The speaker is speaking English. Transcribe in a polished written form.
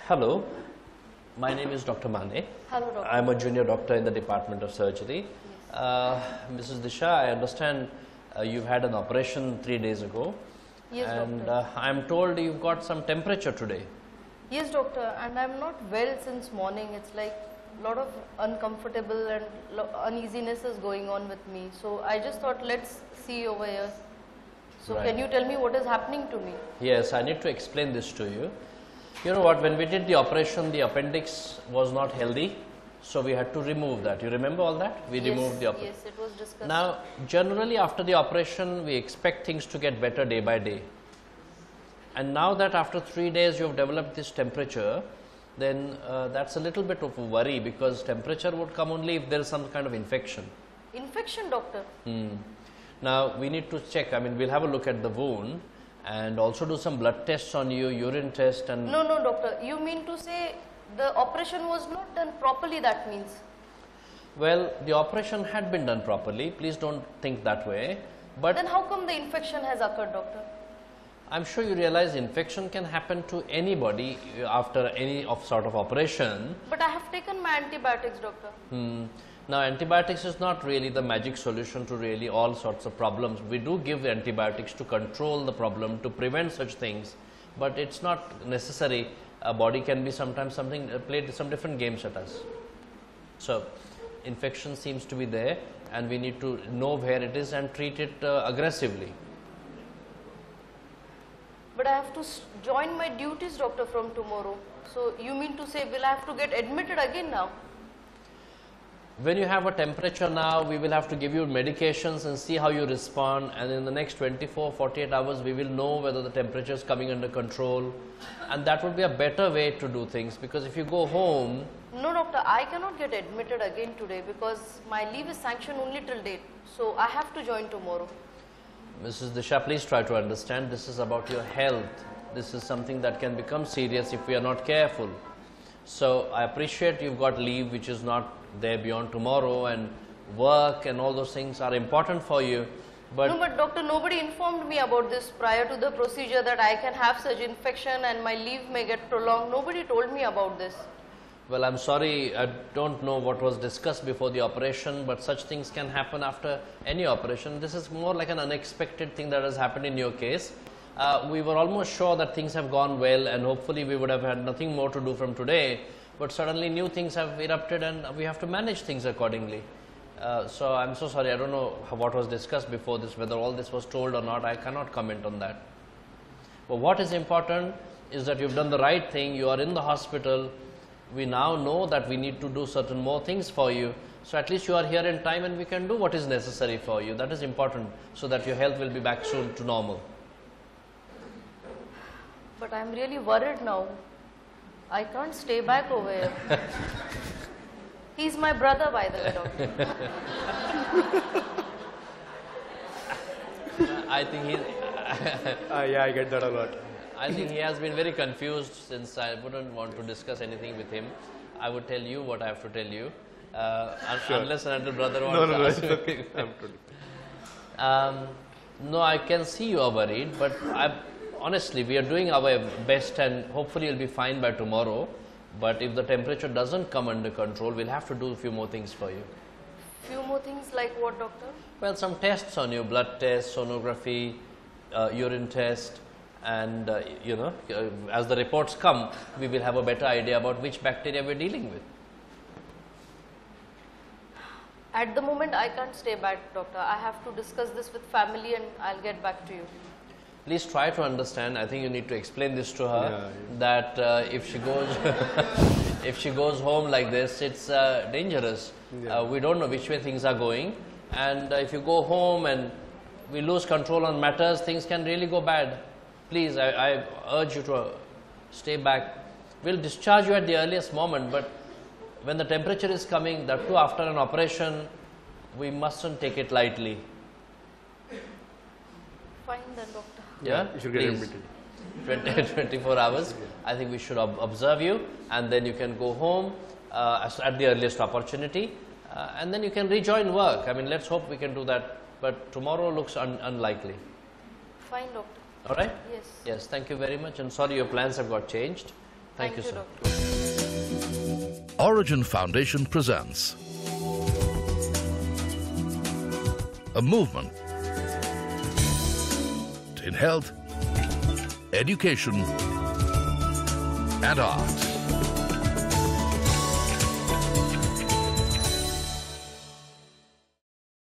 Hello, my name is Dr. Mane. Hello, doctor. I am a junior doctor in the Department of Surgery. Mrs. Disha, I understand you've had an operation 3 days ago. Yes, and doctor. I am told you've got some temperature today. Yes, doctor, and I'm not well since morning. It's like a lot of uncomfortable and uneasiness is going on with me. So I just thought, let's see over here. So Right. can you tell me what is happening to me? Yes, I need to explain this to you. You know what, when we did the operation, the appendix was not healthy, so we had to remove that. You remember all that? We removed the appendix. Yes, it was discussed. Now, generally after the operation, we expect things to get better day by day. And now that after 3 days you have developed this temperature, then that's a little bit of a worry, because temperature would come only if there is some kind of infection. Infection, doctor? Now, we need to check, I mean, we'll have a look at the wound and also do some blood tests on you, urine test and... No, doctor. You mean to say the operation was not done properly, that means? Well, the operation had been done properly, please don't think that way, but Then how come the infection has occurred, doctor? I'm sure you realize infection can happen to anybody after any sort of operation. But I have taken my antibiotics, doctor. Now, antibiotics is not really the magic solution to really all sorts of problems. We do give antibiotics to control the problem, to prevent such things, but it's not necessary. A body can be sometimes played some different games at us. So, infection seems to be there, and we need to know where it is and treat it aggressively. But I have to join my duties, doctor, from tomorrow. So you mean to say, will I have to get admitted again now? When you have a temperature now, we will have to give you medications and see how you respond, and in the next 24-48 hours we will know whether the temperature is coming under control, and that would be a better way to do things, because if you go home... No, doctor, I cannot get admitted again today because my leave is sanctioned only till date. So I have to join tomorrow. Mrs. Disha, please try to understand, this is about your health. This is something that can become serious if we are not careful. So I appreciate you've got leave which is not there beyond tomorrow, and work and all those things are important for you. But No, but doctor, nobody informed me about this prior to the procedure, that I can have such infection and my leave may get prolonged. Nobody told me about this. well, I'm sorry, I don't know what was discussed before the operation, but such things can happen after any operation. This is more like an unexpected thing that has happened in your case. We were almost sure that things have gone well, and hopefully we would have had nothing more to do from today, but suddenly new things have erupted and we have to manage things accordingly. So I'm so sorry, I don't know what was discussed before this, whether all this was told or not, I cannot comment on that. But what is important is that you've done the right thing, you are in the hospital, we now know that we need to do certain more things for you, so at least you are here in time and we can do what is necessary for you. That is important, so that your health will be back soon to normal. But I'm really worried now. I can't stay back over here. He's my brother, by the way, doctor. I think he... Yeah, I get that a lot. I think he has been very confused, since I wouldn't want to discuss anything with him. I would tell you what I have to tell you, Sure. unless another brother wants to ask me. I'm totally. No, I can see you are worried, but honestly, we are doing our best and hopefully you'll be fine by tomorrow. But if the temperature doesn't come under control, we'll have to do a few more things for you. Few more things like what, doctor? Well, some tests on you, blood test, sonography, urine test, and as the reports come, we will have a better idea about which bacteria we're dealing with. At the moment, I can't stay back, doctor. I have to discuss this with family and I'll get back to you. Please try to understand. I think you need to explain this to her, Yeah. that if she goes if she goes home like this, it's dangerous. Yeah. We don't know which way things are going, and if you go home and we lose control on matters, things can really go bad. Please, I urge you to stay back. We'll discharge you at the earliest moment, but when the temperature is coming, that too after an operation, we mustn't take it lightly. Fine then, doctor. Yeah, You should get please. admitted. 24 hours. I think we should observe you, and then you can go home at the earliest opportunity, and then you can rejoin work. I mean, let's hope we can do that, but tomorrow looks unlikely. Fine, doctor. All right? Yes. Yes, thank you very much, and sorry your plans have got changed. Thank you, sir. doctor. Origin Foundation presents a movement in health, education, and art.